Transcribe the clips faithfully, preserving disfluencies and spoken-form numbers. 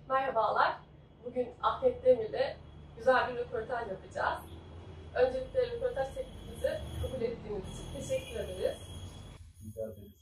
Merhabalar. Bugün Ahmet Demir'le güzel bir röportaj yapacağız. Öncelikle röportaj teklifimizi kabul ettiğiniz için teşekkür ederiz. Rica ederiz.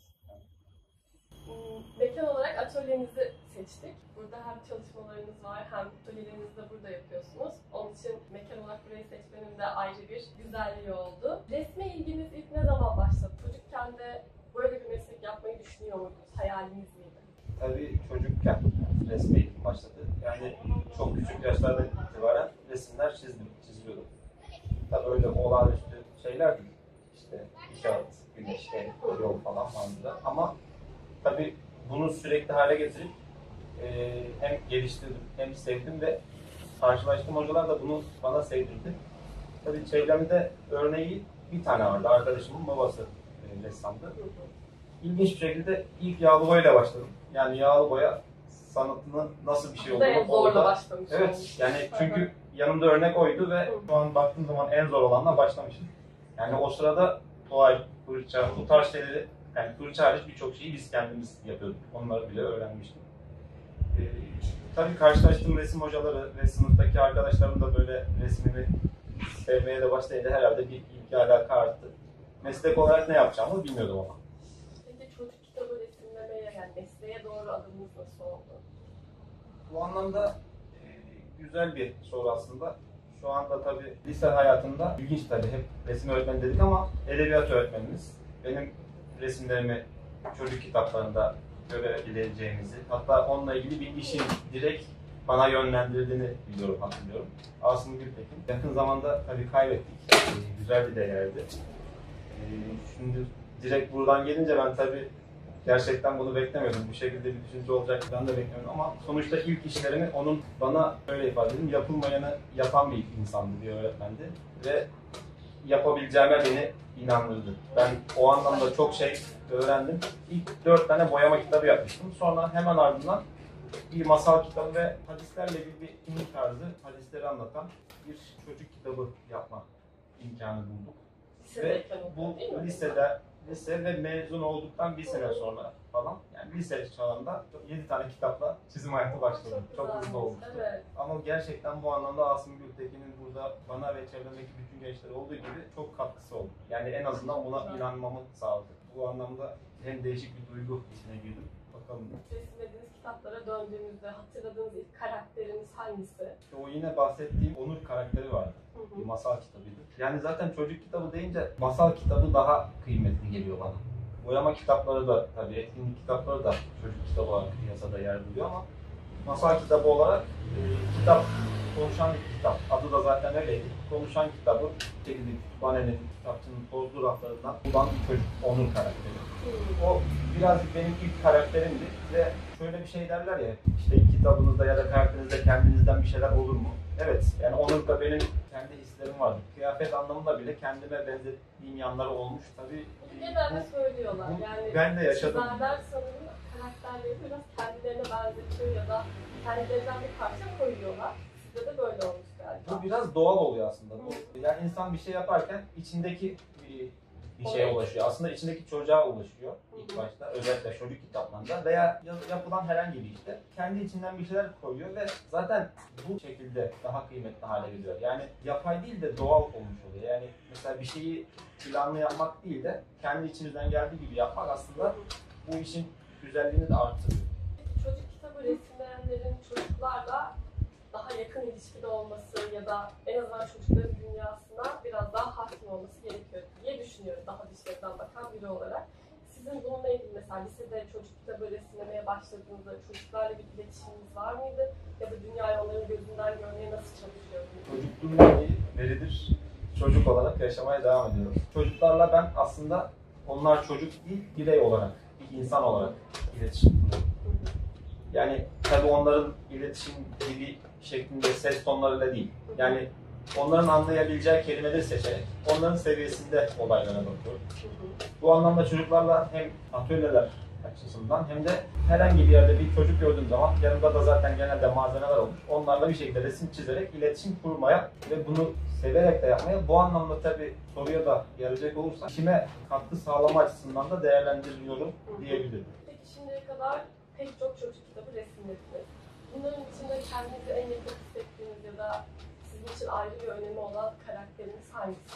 Mekan olarak atölyenizi seçtik. Burada hem çalışmalarınız var hem atölyelerinizi de burada yapıyorsunuz. Onun için mekan olarak burayı seçmenin de ayrı bir güzelliği oldu. Resme ilginiz ilk ne zaman başladı? Çocukken de böyle bir meslek yapmayı düşünüyor muydunuz? Hayaliniz miydi? Tabii çocukken resme ilgim başladı. Yani çok küçük yaşlardan itibaren resimler çizdim, çiziyordum. Tabii öyle olağanüstü şeyler değil. İşte kağıt, güneş, ev, yol falan vardı. Ama tabii bunu sürekli hale getirip e, hem geliştirdim hem sevdim ve karşılaştığım hocalar da bunu bana sevdirdi. Tabii çevremde örneği bir tane vardı. Arkadaşımın babası e, ressamdı. İlginç bir şekilde ilk yağlı boyayla başladım. Yani yağlı boya sanatının nasıl bir şey olduğunu zorla başlamış. Evet, yani çünkü yanımda örnek oydu ve şu an baktığım zaman en zor olanla başlamışım. Yani o sırada tuval, fırça, bu tarz şeyleri, yani fırça hariç birçok şeyi biz kendimiz yapıyorduk. Onları bile öğrenmiştim. Ee, tabii karşılaştığım resim hocaları ve sınıftaki arkadaşlarım da böyle resmimi sevmeye de başlayınca herhalde bir ilgi alaka arttı. Meslek olarak ne yapacağımı bilmiyordum ama. Peki çocuk kitabı resimlemeye, yani mesleğe doğru adımınız nasıl oldu? Bu anlamda e, güzel bir soru aslında. Şu anda tabii lise hayatında ilginç tabii, hep resim öğretmeni dedik ama edebiyat öğretmenimiz benim resimlerimi çocuk kitaplarında görebileceğimizi, hatta onunla ilgili bir işin direkt bana yönlendirdiğini biliyorum, hatırlıyorum. Asım Gültekin. Yakın zamanda tabii kaybettik. E, güzel bir değerdi. E, şimdi direkt buradan gelince ben tabii gerçekten bunu beklemiyordum. Bu şekilde bir düşünce olacak ben de beklemiyordum ama sonuçta ilk işlerimi onun bana öyle ifade edeyim, yapılmayanı yapan bir insandı, bir öğretmendi ve yapabileceğime beni inandırdı. Ben o anlamda çok şey öğrendim. İlk dört tane boyama kitabı yapmıştım. Sonra hemen ardından bir masal kitabı ve hadislerle ilgili bir film tarzı, hadisleri anlatan bir çocuk kitabı yapma imkanı bulduk. Ve bu lisede Lise ve mezun olduktan bir sene sonra falan, yani lise çağında yedi tane kitapla çizim hayatı başladım. Çok, çok hızlı olmuştu. Evet. Ama gerçekten bu anlamda Asım Gültekin'in burada bana ve çevremdeki bütün gençlere olduğu gibi çok katkısı oldu. Yani en azından buna evet. inanmamı sağladı. Bu anlamda hem değişik bir duygu içine girdim. Bakalım. Resimlediğiniz kitaplara döndüğümüzde hatırladığınız ilk karakteriniz hangisi? İşte o yine bahsettiğim Onur karakteri vardı. Hı hı. Bir masal kitabıydı. Yani zaten çocuk kitabı deyince masal kitabı daha kıymetli geliyor bana. Boyama kitapları da tabii, etkinlik kitapları da çocuk kitabı olarak piyasada yer buluyor ama masal kitabı olarak e, kitap, konuşan bir kitap. Adı da zaten öyleydi. Konuşan kitabı, şekilde kütüphanenin, kitapçının tozlu raflarından bulan bir çocuk, Onur karakteri. O birazcık benim ilk karakterimdi ve şöyle bir şey derler ya, işte kitabınızda ya da karakterinizde kendinizden bir şeyler olur mu? Evet, yani Onur'da benim kendi hislerim vardı. Kıyafet anlamında bile kendime benzettiğim yanları olmuş. Tabii genelde söylüyorlar. Bu, yani ben de yaşadım. Çizerler sanırım karakterleri biraz kendilerine benzetiyor ya da kendilerinden bir parça koyuyorlar. Sizde de böyle olmuş galiba. Bu biraz doğal oluyor aslında. Bu, yani insan bir şey yaparken içindeki bir, bir şeye ulaşıyor. Aslında içindeki çocuğa ulaşıyor ilk başta. Özellikle çocuk kitaplarında veya yapılan herhangi bir işte kendi içinden bir şeyler koyuyor ve zaten bu şekilde daha kıymetli hale geliyor. Yani yapay değil de doğal olmuş oluyor. Yani mesela bir şeyi planlı yapmak değil de kendi içinizden geldiği gibi yapmak aslında bu işin güzelliğini de arttırıyor. Çocuk kitabı resimleyenlerin çocuklarla daha yakın ilişkide olması ya da en azından çocukların dünyasına biraz daha hakim olması gerekiyor diye düşünüyorum, daha dışarıdan bakan biri olarak. Sizin bununla ilgili mesela lisede çocuk kitabı resimlemeye başladığınızda çocuklarla bir iletişiminiz var mıydı? Ya da dünyayı onların gözünden görmeye nasıl çalışıyordunuz? Çocukluğumdan beridir çocuk olarak yaşamaya devam ediyorum. Çocuklarla ben aslında onlar çocuk değil, birey olarak, bir insan olarak iletişim kuruyorum. Yani tabii onların iletişim dili şeklinde ses tonlarıyla değil. Yani onların anlayabileceği kelimeleri seçerek onların seviyesinde olaylara bakıyorum. Bu anlamda çocuklarla hem atölyeler açısından hem de herhangi bir yerde bir çocuk gördüğüm zaman yanında da zaten genelde malzemeler olmuş. Onlarla bir şekilde resim çizerek iletişim kurmaya ve bunu severek de yapmaya, bu anlamda tabii soruya da gelecek olursa işime katkı sağlama açısından da değerlendiriyorum diyebilirim. Peki şimdiye kadar pek çok çocuk kitabı resimlediniz. Bunların içinde kendinizi en yakın hissettiğiniz ya da sizin için ayrı bir önemi olan karakteriniz hangisi?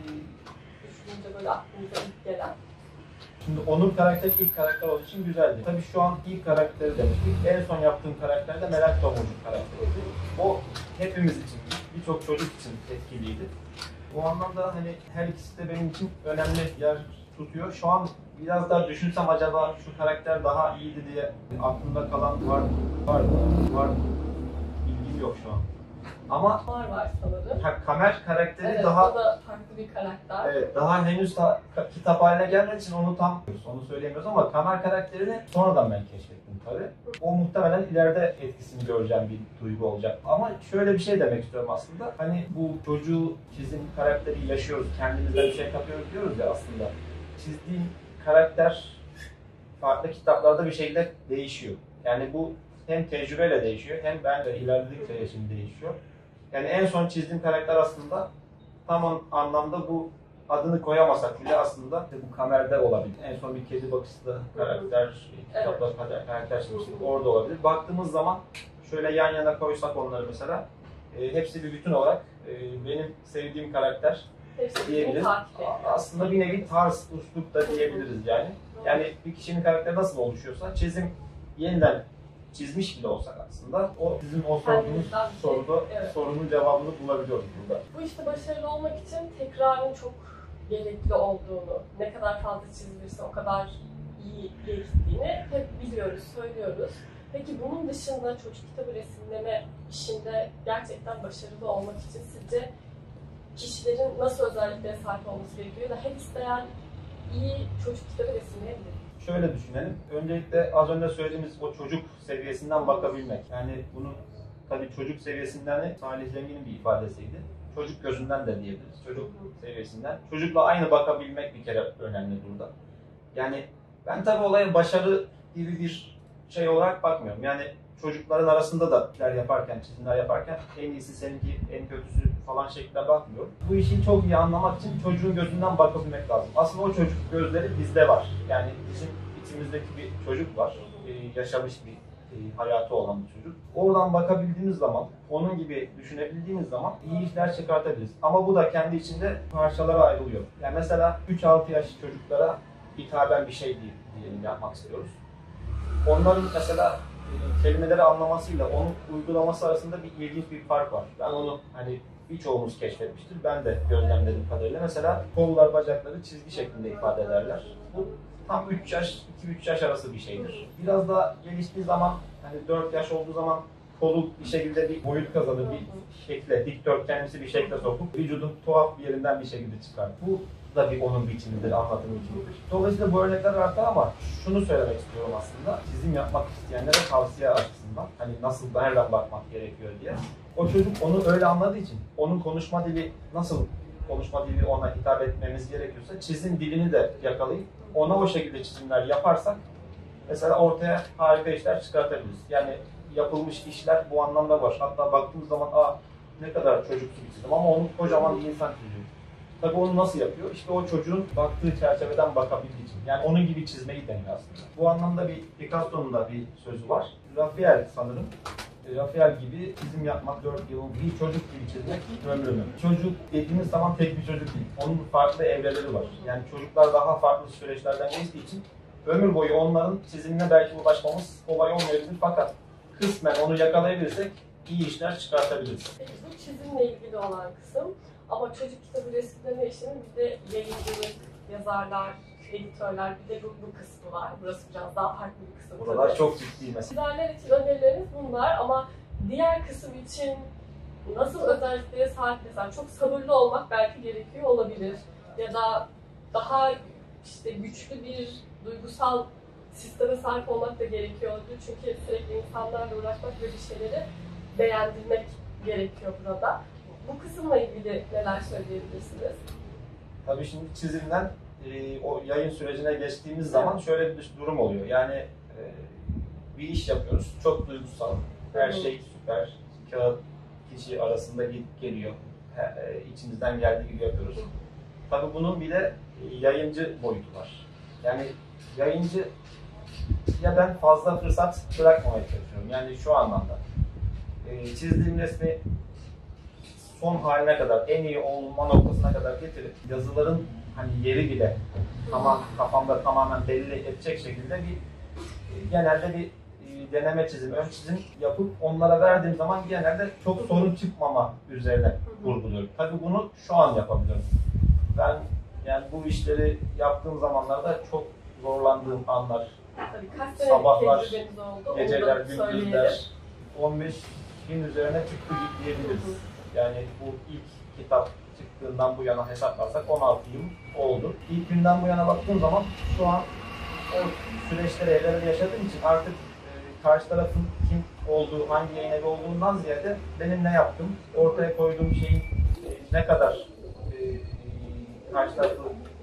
Düşününce böyle aklınıza ilk gelen. Şimdi onun karakteri ilk karakter olduğu için güzeldi. Tabii şu an ilk karakteri demiştik. En son yaptığım karakter de Melek Tomurcuk karakteriydi. O hepimiz için, birçok çocuk için etkiliydi. Bu anlamda hani her ikisi de benim için önemli yer tutuyor. Şu an biraz daha düşünsem acaba şu karakter daha iyiydi diye aklımda kalan var mı? Var mı? Var mı? Bilgim yok şu an. Ama Var var sanırım. ha, Kamer karakteri Evet, daha o da farklı bir karakter. evet, daha henüz da, kitap haline gelmediği için onu tam onu söyleyemiyoruz ama Kamer karakterini sonradan ben keşfettim tabii. O muhtemelen ileride etkisini göreceğim bir duygu olacak. Ama şöyle bir şey demek istiyorum aslında. Hani bu çocuğu çizim karakteri yaşıyoruz, kendimizden bir şey katıyoruz diyoruz ya aslında. Çizdiğim karakter farklı kitaplarda bir şekilde değişiyor. Yani bu hem tecrübeyle değişiyor hem ben de ilerledikçe yaşım değişiyor. Yani en son çizdiğim karakter aslında tam anlamda bu adını koyamasak bile aslında bu Kamer'de olabilir. En son bir kedi bakışlı karakter, kitapta evet. karakter çizmiştik, orada olabilir. Baktığımız zaman şöyle yan yana koysak onları mesela, e, hepsi bir bütün olarak e, benim sevdiğim karakter hepsi diyebiliriz. Aslında bir nevi tarz, üslup da diyebiliriz yani. Yani bir kişinin karakteri nasıl oluşuyorsa çizim yeniden çizmiş bile olsak aslında o bizim o sorduğumuz soruda evet. sorunun cevabını bulabiliyoruz burada. Bu işte başarılı olmak için tekrarın çok gerekli olduğunu, ne kadar fazla çizilirse o kadar iyi geçtiğini hep biliyoruz, söylüyoruz. Peki bunun dışında çocuk kitabı resimleme işinde gerçekten başarılı olmak için sizce kişilerin nasıl özelliklere sahip olması gerekiyor da her isteyen iyi çocuk kitabı resimleyebilir? Şöyle düşünelim. Öncelikle az önce söylediğimiz o çocuk seviyesinden bakabilmek. Yani bunun tabii çocuk seviyesinden de Salih Zengin'in bir ifadesiydi. Çocuk gözünden de diyebiliriz. Çocuk seviyesinden. Çocukla aynı bakabilmek bir kere önemli burada. Yani ben tabii olaya başarı gibi bir şey olarak bakmıyorum. Yani çocukların arasında da işler yaparken, çizimler yaparken en iyisi seninki, en kötüsü falan şeklinde bakmıyorum. Bu işi çok iyi anlamak için çocuğun gözünden bakabilmek lazım. Aslında o çocuk gözleri bizde var. Yani bizim içimizdeki bir çocuk var. Ee, yaşamış bir e, hayatı olan bir çocuk. Oradan bakabildiğiniz zaman, onun gibi düşünebildiğiniz zaman iyi işler çıkartabiliriz. Ama bu da kendi içinde parçalara ayrılıyor. Yani mesela üç altı yaş çocuklara hitaben bir şey diyelim yapmak istiyoruz. Onların mesela kelimeleri anlamasıyla onun uygulaması arasında bir ilginç bir fark var. Ben onu hani birçoğumuz keşfetmiştir. Ben de gözlemlediğim kadarıyla. Mesela kollar, bacakları çizgi şeklinde ifade ederler. Bu tam üç yaş, iki üç yaş arası bir şeydir. Biraz daha geliştiği zaman, hani dört yaş olduğu zaman kolu bir şekilde bir boyut kazanır, bir şekle, dikdörtgenimsi bir şekle sokup vücudun tuhaf bir yerinden bir şekilde çıkar. Bu da bir onun biçimidir, anlatım biçimidir. Dolayısıyla bu örnekler artar ama şunu söylemek istiyorum aslında. Çizim yapmak isteyenlere tavsiye açısından, hani nasıl, nereden bakmak gerekiyor diye. O çocuk onu öyle anladığı için, onun konuşma dili nasıl konuşma dili ona hitap etmemiz gerekiyorsa çizim dilini de yakalayıp ona o şekilde çizimler yaparsak mesela ortaya harika işler çıkartabiliriz. Yani yapılmış işler bu anlamda var. Hatta baktığımız zaman aa ne kadar çocuksu bir çizim ama onun kocaman bir insan çiziyor. Tabii onu nasıl yapıyor? İşte o çocuğun baktığı çerçeveden bakabildiği için. Yani onun gibi çizmeyi deniyor aslında. Bu anlamda bir Picasso'nun da bir sözü var. Raphael sanırım. Raphael gibi çizim yapmak dört yılın, bir çocuk gibi çizmek ömrümü. Çocuk dediğimiz zaman tek bir çocuk değil. Onun farklı evreleri var. Yani çocuklar daha farklı süreçlerden geçtiği için ömür boyu onların çizimine belki ulaşmamız kolay olmayabilir fakat kısmen onu yakalayabilirsek iyi işler çıkartabiliriz. Peki bu çizimle ilgili olan kısım ama çocuk kitabı resimleme işinin bir de yayıncılık, yazarlar, editörler, bir de bu, bu kısmı var. Burası biraz daha farklı bir kısım. Buralar çok ciddi mesela. Çizerler için önerileriniz bunlar ama diğer kısım için nasıl özelliklere sahip mesela çok sabırlı olmak belki gerekiyor olabilir ya da daha işte güçlü bir duygusal sisteme sahip olmak da gerekiyor olabilir çünkü sürekli insanlarla uğraşmak ve bir şeyleri beğendirmek gerekiyor burada. Bu kısımla ilgili neler söyleyebilirsiniz? Tabii şimdi çizimden e, o yayın sürecine geçtiğimiz zaman şöyle bir durum oluyor. Yani e, bir iş yapıyoruz, çok duygusal, her şey süper, kağıt kişi arasında gidip geliyor, e, içimizden geldiği gibi yapıyoruz. Tabii bunun bir de yayıncı boyutu var. Yani yayıncı ya ben fazla fırsat bırakmamaya çalışıyorum. Yani şu anlamda. E, çizdiğim resmi son haline kadar, en iyi olma noktasına kadar getirip yazıların hani yeri bile tamam kafamda tamamen belli edecek şekilde bir e, genelde bir e, deneme çizim, ön çizim yapıp onlara verdiğim zaman genelde çok sorun çıkmama üzerine vurguluyorum. Tabii bunu şu an yapabiliyorum. Ben yani bu işleri yaptığım zamanlarda çok zorlandığım anlar, Tabii kaç senelik sabahlar, tecrübeniz oldu? geceler, Onu da söyleyelim. gündüzler, on beş bin üzerine çıktı diyebiliriz. Yani bu ilk kitap çıktığından bu yana hesaplarsak on altı yıl oldu. İlk günden bu yana baktığım zaman şu an o süreçleri evlerde yaşadığım için artık e, karşı tarafın kim olduğu, hangi yayın evi olduğundan ziyade benim ne yaptım, ortaya koyduğum şeyin e, ne kadar e, karşı tarafı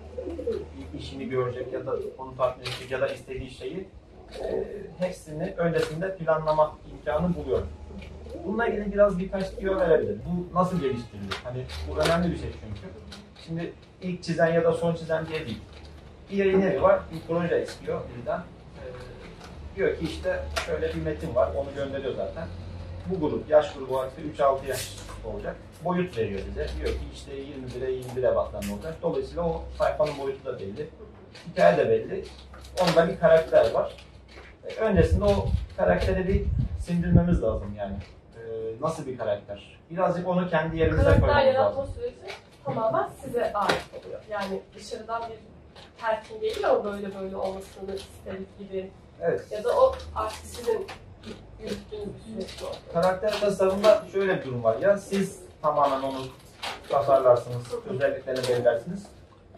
işini görecek ya da onu tatmin edecek ya da istediği şeyi e, hepsini öncesinde planlama imkanı buluyorum. Bununla ilgili biraz birkaç tüyo verebilirim. Bu nasıl geliştirilir? Hani bu önemli bir şey çünkü. Şimdi ilk çizen ya da son çizen diye değil. Bir yayın evi var, bir proje istiyor bizden. Ee, diyor ki işte şöyle bir metin var, onu gönderiyor zaten. Bu grup, yaş grubu işte üç altı yaş olacak. Boyut veriyor bize. Diyor ki işte yirmi bire yirmi bir ebatlarında olacak. Dolayısıyla o sayfanın boyutu da belli. Hikaye de belli. Onda bir karakter var. Ee, öncesinde o karakteri bir sindirmemiz lazım yani. Nasıl bir karakter? Birazcık onu kendi yerimize koymamız lazım. Karakter yaratma süreci tamamen size ait oluyor. Yani dışarıdan bir telkin geliyor ama böyle böyle olmasını isteriz gibi. Evet. Ya da o artık sizin yürüttüğünüz bir süreç oluyor. Karakter tasarımında şöyle bir durum var. Ya siz tamamen onu tasarlarsınız, özelliklerini belirlersiniz.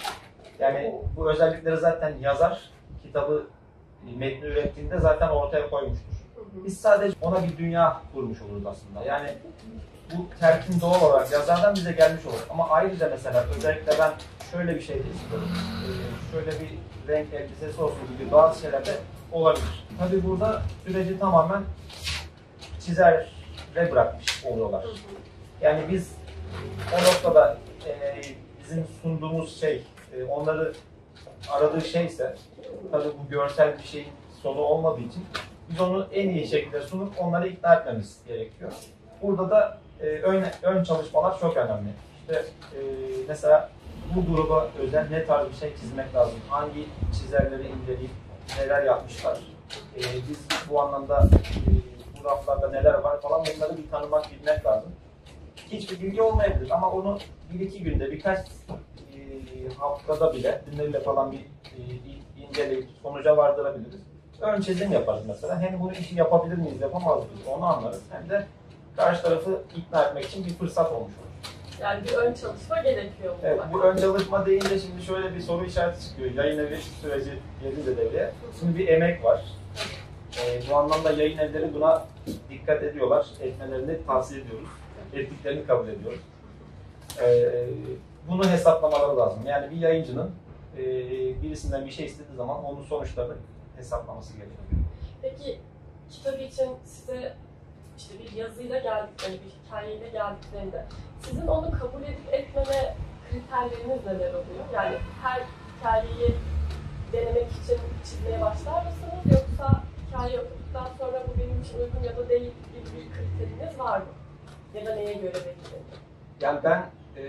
Yani bu özellikleri zaten yazar, kitabı metni ürettiğinde zaten ortaya koymuştur. Biz sadece ona bir dünya kurmuş oluruz aslında. Yani bu telkin doğal olarak yazardan bize gelmiş olur. Ama ayrıca mesela özellikle ben şöyle bir şey de istiyorum. Ee, şöyle bir renk elbisesi olsun gibi bazı şeyler de olabilir. Tabii burada süreci tamamen çizere bırakmış oluyorlar. Yani biz o noktada e, bizim sunduğumuz şey, e, onları aradığı şeyse, tabii bu görsel bir şeyin sonu olmadığı için biz onu en iyi şekilde sunup onları ikna etmemiz gerekiyor. Burada da e, ön, ön çalışmalar çok önemli. İşte e, mesela bu gruba özel ne tarz bir şey çizmek lazım? Hangi çizerleri inceleyip neler yapmışlar? E, biz bu anlamda e, bu raflarda neler var falan bunları bir tanımak, bilmek lazım. Hiçbir bilgi olmayabilir ama onu bir iki günde, birkaç e, haftada bile dinleriyle falan bir e, inceleyip sonuca vardırabiliriz. Ön çizim yaparız mesela. Hem bunu işi yapabilir miyiz, yapamaz mıyız onu anlarız. Hem de karşı tarafı ikna etmek için bir fırsat olmuş olur. Yani bir ön çalışma gerekiyor. Evet, bu ön çalışma deyince şimdi şöyle bir soru işareti çıkıyor. Yayın evi süreci gelince devreye. Şimdi bir emek var. Ee, bu anlamda yayın evleri buna dikkat ediyorlar. Etmelerini tavsiye ediyoruz. Ettiklerini kabul ediyoruz. Ee, bunu hesaplamaları lazım. Yani bir yayıncının e, birisinden bir şey istediği zaman onun sonuçlarını hesaplaması gerekiyor. Peki kitabı için size işte bir yazıyla geldiklerinde, bir hikayeyle geldiklerinde sizin onu kabul edip etmeme kriterleriniz neler oluyor? Yani her hikayeyi denemek için çizmeye başlar mısınız? Yoksa hikaye okuduktan sonra bu benim için uygun ya da değil gibi bir kriteriniz var mı? Ya da neye göre beklenir? Yani ben e,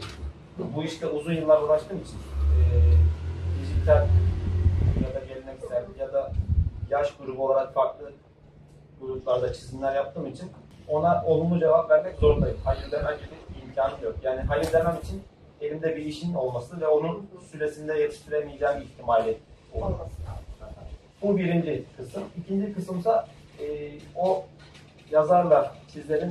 bu işte uzun yıllar uğraştığım için e, dijital ya da geleneksel ya da yaş grubu olarak farklı gruplarda çizimler yaptığım için ona olumlu cevap vermek zorundayım. Hayır demem gibi imkanım yok. Yani hayır demem için elimde bir işin olması ve onun süresinde yetiştiremeyeceğim ihtimali olur. Bu birinci kısım. İkinci kısımsa e, o yazarla çizerin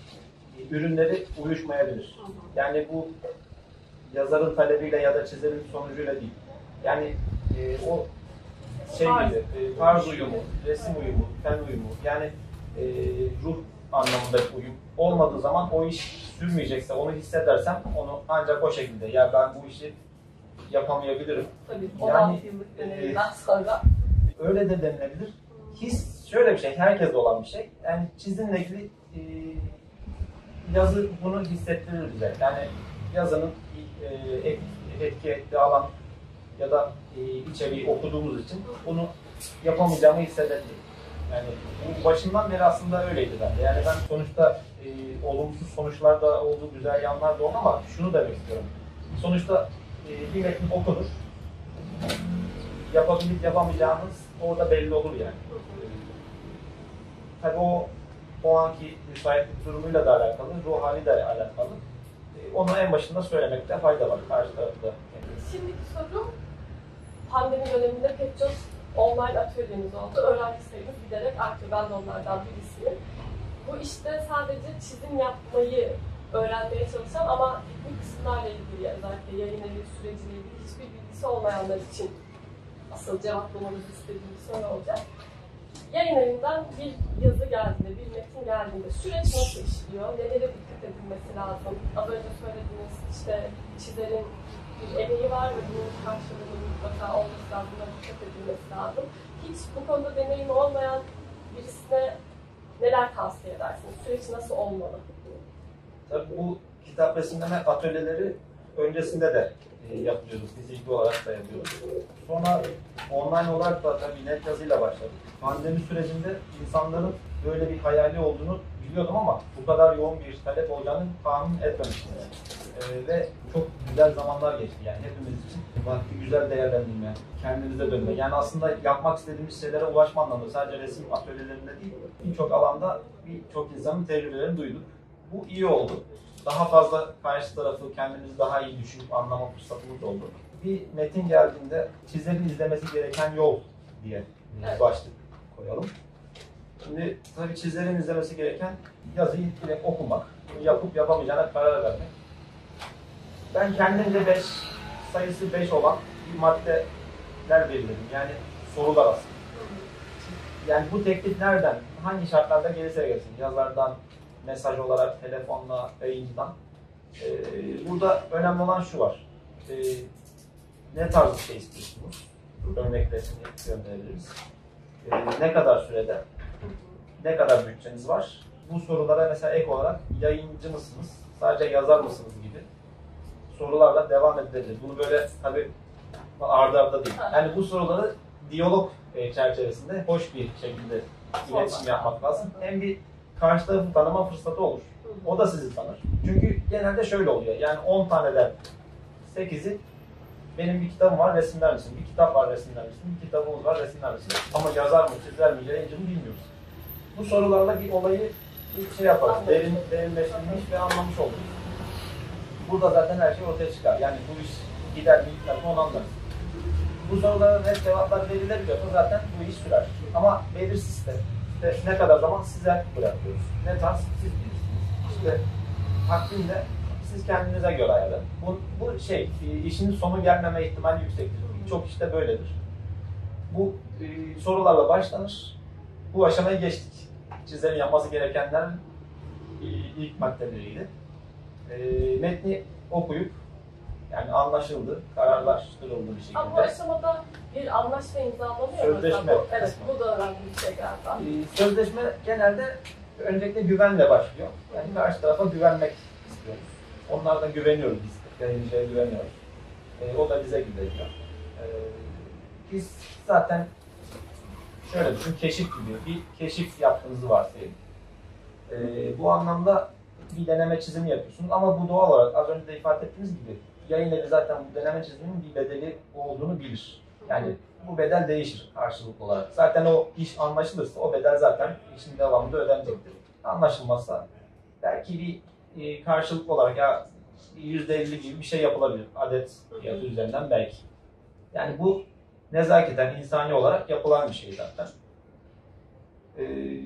e, ürünleri uyuşmayabilir. Yani bu yazarın talebiyle ya da çizerin sonucuyla değil. Yani e, o şey gibi, e, tarz uyumu, resim uyumu, fen uyumu, yani e, ruh anlamında uyum olmadığı zaman o iş sürmeyecekse, onu hissedersem onu ancak o şekilde, ya ben bu işi yapamayabilirim. Tabii, yani, on altı yıllık deneyimden sonra. Öyle de denilebilir. His şöyle bir şey, herkeste olan bir şey. Yani çizimle ilgili e, yazı bunu hissettirir bize. Yani yazının e, etki ettiği alan ya da e, içeriği okuduğumuz için bunu yapamayacağımı hissedebilirim. Yani bu başından beri aslında öyleydi bende. Yani ben sonuçta e, olumsuz sonuçlar da oldu, güzel yanlar da oldu ama şunu demek istiyorum. Sonuçta e, bir metin okunur. Yapabilip yapamayacağınız orada belli olur yani. E, tabii o o anki müsaitlik durumuyla da alakalı, ruh hali de alakalı. E, onu en başında söylemekte fayda var karşı tarafta. Yani. Şimdiki sorum, pandemi döneminde pek çok online atölyemiz oldu. Öğrenci sayımız giderek artıyor. Ben de onlardan birisiyim. Bu işte sadece çizim yapmayı öğrenmeye çalışan ama teknik kısımlarla ilgili, özellikle yayın evi süreciyle ilgili hiçbir bilgisi olmayanlar için asıl cevaplamamızı istediğim bir soru olacak. Yayın evinden bir yazı geldiğinde, bir metin geldiğinde süreç nasıl işliyor? Nelere dikkat edilmesi lazım? Az önce söylediğiniz işte çizerin bir emeği var ve bunun karşılığının mutlaka olması lazım, buna dikkat edilmesi lazım. Hiç bu konuda deneyimi olmayan birisine neler tavsiye edersiniz? Süreç nasıl olmalı? Tabii bu kitap resimleme atölyeleri öncesinde de e, yapıyoruz, fiziki olarak da yapıyoruz. Sonra online olarak da tabii net yazıyla başladık. Pandemi sürecinde insanların böyle bir hayali olduğunu biliyordum ama bu kadar yoğun bir talep olacağını tahmin etmemiştim. E, ve çok güzel zamanlar geçti yani hepimiz için. Vakti güzel değerlendirme, kendimize dönme. Yani aslında yapmak istediğimiz şeylere ulaşma anlamında sadece resim atölyelerinde değil, birçok alanda birçok insanın tecrübelerini duyduk. Bu iyi oldu. Daha fazla karşı tarafı kendimizi daha iyi düşünüp anlama fırsatımız oldu. Bir metin geldiğinde çizerin izlemesi gereken yol diye evet. başlık koyalım. Şimdi tabii çizerin izlemesi gereken yazıyı direkt okumak, yapıp yapamayacağına karar vermek. Ben kendimce beş, sayısı beş olan bir maddeler belirledim. Yani sorular aslında. Yani bu teklif nereden, hangi şartlarda gelirse gelsin, yazardan, mesaj olarak, telefonla, yayıncıdan. Ee, burada önemli olan şu var. Ee, ne tarz bir şey istiyorsunuz? Örnek resmini gönderebiliriz. Ee, ne kadar sürede? Ne kadar bütçeniz var? Bu sorulara mesela ek olarak yayıncı mısınız? Sadece yazar mısınız gibi sorularla devam edilebilir. Bunu böyle tabii arda arda değil. Yani bu soruları diyalog çerçevesinde hoş bir şekilde iletişim yapmak lazım. Hem bir karşı tarafı tanıma fırsatı olur. O da sizi tanır. Çünkü genelde şöyle oluyor. Yani on taneden sekizi benim bir kitabım var, resimler misin? Bir kitap var, resimler misin? Bir kitabımız var, resimler misin? Ama yazar mı, çizer mi, yayıncı mı bilmiyoruz. Bu sorularla bir olayı bir şey yaparız. Derin, derinleştirmiş ve anlamış oluruz. Burada zaten her şey ortaya çıkar. Yani bu iş gider mi, gitmez mi onu anlarız. Bu sorulara net cevaplar verilebiliyorsa zaten bu iş sürer. Ama belirsizse İşte ne kadar zaman size bırakıyoruz. Ne tarz siz bilirsiniz. İşte takvimde siz kendinize göre ayarlayın. Bu, bu şey, işin sonu gelmeme ihtimali yüksektir. Birçok işte böyledir. Bu e, sorularla başlanır. Bu aşamayı geçtik. Çizerin yapması gerekenler e, ilk maddeleriydi. E, metni okuyup yani anlaşıldı, kararlaştırıldı bir şekilde. Ama bu aşamada bir anlaşma imzalanıyor. Sözleşme. Bu, evet, bu da önemli bir şey galiba. Ee, sözleşme genelde öncelikle güvenle başlıyor. Yani karşı tarafa güvenmek istiyoruz. Onlar da güveniyoruz biz. Yayıncıya güveniyoruz. Ee, o da bize güveniyor. Ee, biz zaten şöyle düşün, keşif gibi bir keşif yaptığınızı varsayın. Ee, bu anlamda bir deneme çizimi yapıyorsunuz ama bu doğal olarak az önce de ifade ettiğiniz gibi yayın evi zaten bu deneme çiziminin bir bedeli olduğunu bilir. Yani bu bedel değişir karşılıklı olarak. Zaten o iş anlaşılırsa o bedel zaten işin devamında ödenecektir. Anlaşılmazsa belki bir e, karşılıklı olarak ya yüzde elli gibi bir şey yapılabilir. Adet fiyatı üzerinden belki. Yani bu nezaketen, insani olarak yapılan bir şey zaten. Ee,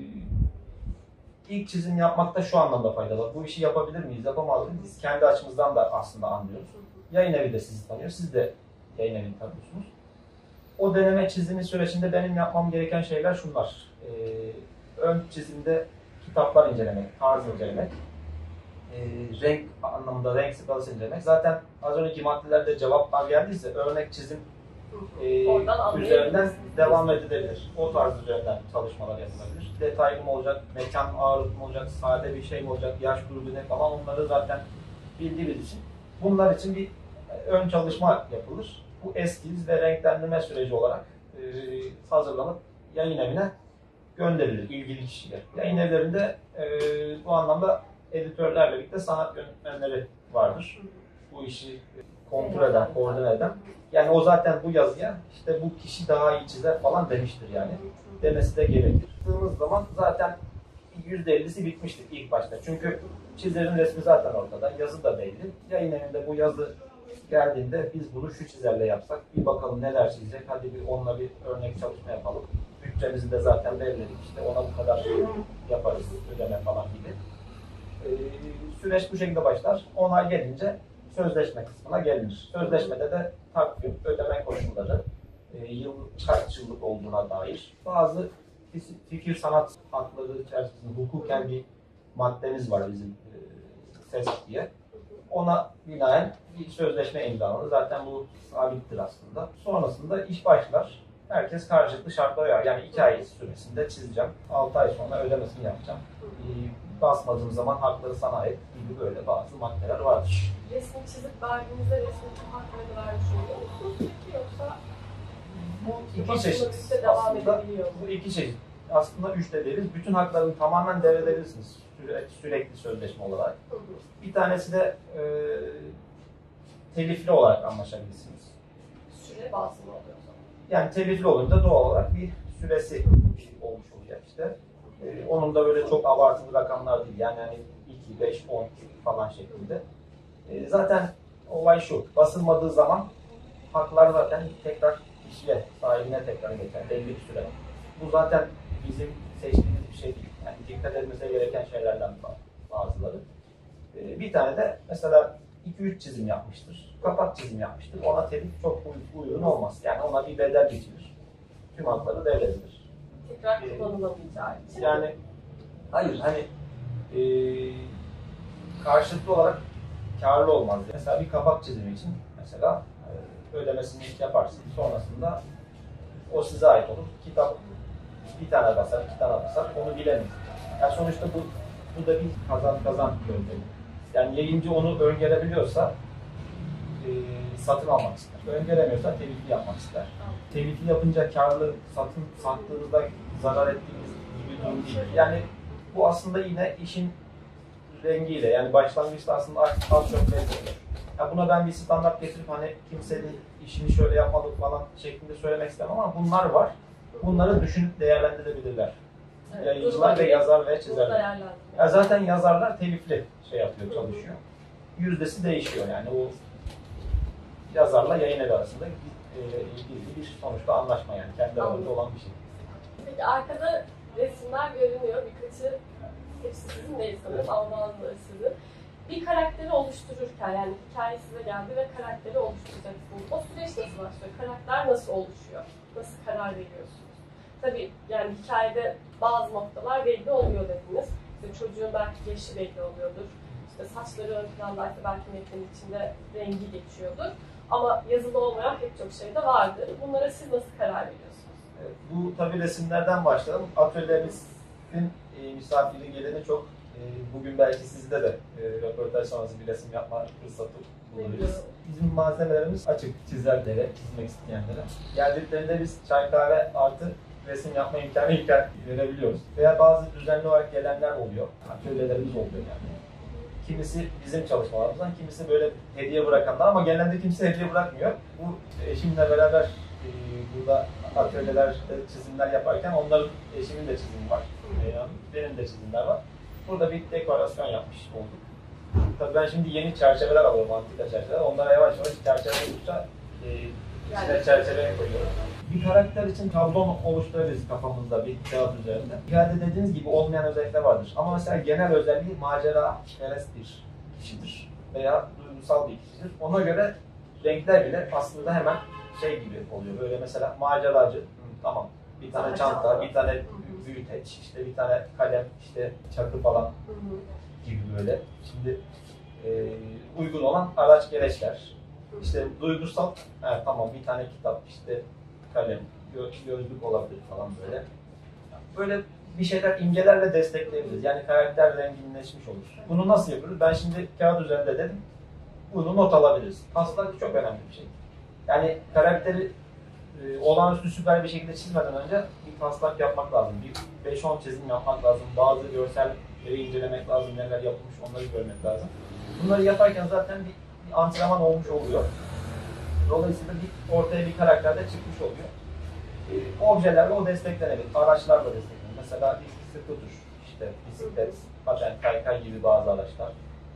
ilk çizim yapmakta şu anlamda fayda var. Bu işi yapabilir miyiz, yapamaz mıyız? Biz kendi açımızdan da aslında anlıyoruz. Yayın evi de sizi tanıyor, siz de yayın evini tanıyorsunuz. O deneme çizimi sürecinde benim yapmam gereken şeyler şunlar. Ee, ön çizimde kitaplar incelemek, tarz incelemek, ee, renk anlamında renk skalası incelemek. Zaten az önceki maddelerde cevaplar geldiyse örnek çizim e, üzerinden devam edilebilir. O tarz üzerinden çalışmalar yapılabilir. Detaylı mı olacak, mekan ağırlık mı olacak, sade bir şey mi olacak, yaş grubu ne falan onları zaten bildiğimiz için. Bunlar için bir ön çalışma yapılır. Bu eskiz ve renklendirme süreci olarak e, hazırlanıp yayın evine gönderilir ilgili kişiye. Yayın evlerinde e, bu anlamda editörlerle birlikte sanat yönetmenleri vardır. Bu işi kontrol eden, koordine eden. Yani o zaten bu yazıya işte bu kişi daha iyi çizer falan demiştir yani. Demesi de gerekir. Baktığımız zaman zaten yüzde ellisi bitmiştir ilk başta. Çünkü çizerin resmi zaten ortada, yazı da belli. Yayın evinde bu yazı geldiğinde biz bunu şu çizerle yapsak, bir bakalım neler çizecek, hadi bir onunla bir örnek çalışma yapalım. Bütçemizi de zaten belirledik, işte ona bu kadar yaparız, ödeme falan gibi. Ee, süreç bu şekilde başlar. Onay gelince sözleşme kısmına gelinir. Sözleşmede de takvim, ödeme koşulları, e, yıl kaç yıllık olduğuna dair bazı fikir sanat hakları içerisinde hukuken bir maddemiz var bizim e, S E S diye. Ona binaen bir sözleşme imzalanır. Zaten bu sabittir aslında. Sonrasında iş başlar. Herkes karşılıklı şartlara uyar. Yani iki ay süresinde çizeceğim. altı ay sonra ödemesini yapacağım. E, basmadığım zaman hakları sana ait gibi böyle bazı maddeler vardır. Resmi çizip verdiğinizde resmi haklarını vermiş oluyor musunuz peki, yoksa bu iki çeşit devam aslında. edebiliyor mu? Bu iki çeşit. Aslında üç de deriz. Bütün haklarını tamamen devredebilirsiniz. Sürekli, sürekli sözleşme olarak. Hı hı. Bir tanesi de e, telifli olarak anlaşabilirsiniz. Süre bazlı mı oluyor o zaman? Yani telifli olunca doğal olarak bir süresi olmuş olacak işte. E, onun da böyle çok abartılı rakamlar değil. Yani hani iki, beş, on falan şeklinde. E, zaten olay şu. Basılmadığı zaman haklar zaten tekrar kişiye, sahibine tekrar geçer. Belli bir süre. Bu zaten bizim seçtiğimiz bir şey değil. Yani dikkat etmemize gereken şeylerden bazıları. Ee, bir tane de mesela iki üç çizim yapmıştır. Kapak çizim yapmıştır. Ona telif çok uygun olmaz. Yani ona bir bedel geçilir. Tüm hakları devredilir. Tekrar kullanılamayacağı için. Yani hayır hani e, karşılıklı olarak karlı olmaz. Mesela bir kapak çizimi için mesela e, ödemesini yaparsın. Sonrasında o size ait olur. Kitap bir tane basar, iki tane basar, onu bilemeyiz. Yani sonuçta bu, bu da bir kazan kazan yöntemi. Yani yayıncı onu öngörebiliyorsa e, satın almak ister. Öngöremiyorsa telifli yapmak ister. Telifli yapınca karlı satın sattığınızda zarar ettiğiniz gibi durum değil. Yani bu aslında yine işin rengiyle, yani başlangıçta aslında az çok benziyor. Ya buna ben bir standart getirip hani kimsenin işini şöyle yapmadık falan şeklinde söylemek istemem ama bunlar var. Bunları düşünüp değerlendirebilirler. Evet, Yayıncılar ve yazar ve çizerler. Ya zaten yazarlar telifli şey yapıyor, çalışıyor. Yüzdesi değişiyor yani o yazarla yayın evi arasında e, ilgili bir sonuçta anlaşma yani kendi aranızda olan bir şey. Peki arkada resimler görünüyor, birkaçı hepsi sizin değil sanırım ama bazıları sizin. Bir karakteri oluştururken yani hikaye size geldi ve karakteri oluşturacaksınız. O süreç nasıl başlıyor? Karakter nasıl oluşuyor? Nasıl karar veriyorsunuz? Tabii yani hikayede bazı noktalar belli oluyor dediniz. İşte çocuğun belki yaşı belli oluyordur. İşte saçları ön plandaysa belki metnin içinde rengi geçiyordur. Ama yazılı olmayan pek çok şey de vardır. Bunlara siz nasıl karar veriyorsunuz? Evet, bu tabii resimlerden başlayalım. Atölyemizin e, misafiri geleni çok. E, bugün belki sizde de e, röportaj sonrası bir resim yapma fırsatı buluruz. Bizim malzemelerimiz açık çizerlere, çizmek isteyenlere. Geldiklerinde biz çay kahve artı resim yapma imkanı imkan verebiliyoruz. Veya bazı düzenli olarak gelenler oluyor. Atölyelerimiz oluyor yani. Kimisi bizim çalışmalarımızdan, kimisi böyle hediye bırakanlar ama genelde kimse hediye bırakmıyor. Bu eşimle beraber e, burada atölyelerde çizimler yaparken onların, eşimin de çizimi var. E, benim de çizimler var. Burada bir dekorasyon yapmış olduk. Tabii ben şimdi yeni çerçeveler alıyorum, antika çerçeveler. Onlara yavaş yavaş çerçeve oluşça e, içine çerçeve koyuyoruz. Bir karakter için tablon oluşturabiliriz kafamızda bir kağıt üzerinde. Hikayede dediğiniz gibi olmayan özellikler vardır. Ama mesela genel özelliği macera perest bir kişidir. Veya duygusal bir kişidir. Ona göre renkler bile aslında hemen şey gibi oluyor. Böyle mesela maceracı, tamam. Bir tane çanta, bir tane büyüteç, işte bir tane kalem, işte çakı falan gibi böyle. Şimdi e, uygun olan araç gereçler. İşte duygusal, he, tamam bir tane kitap, işte kalem, gö- gözlük olabilir falan böyle. Böyle bir şeyler imgelerle destekleyebiliriz. Yani karakter zenginleşmiş olur. Bunu nasıl yapıyoruz? Ben şimdi kağıt üzerinde dedim. Bunu not alabiliriz. Pastel çok önemli bir şey. Yani karakteri e, olağanüstü süper bir şekilde çizmeden önce bir taslak yapmak lazım. Bir beş on çizim yapmak lazım. Bazı görselleri incelemek lazım. Neler yapılmış onları görmek lazım. Bunları yaparken zaten bir, bir antrenman olmuş oluyor. Dolayısıyla bir, ortaya bir karakter de çıkmış oluyor. E, objelerle o desteklenebilir. Araçlarla desteklenir. Mesela bir skuter, işte bisiklet, paten, kaykay gibi bazı araçlar.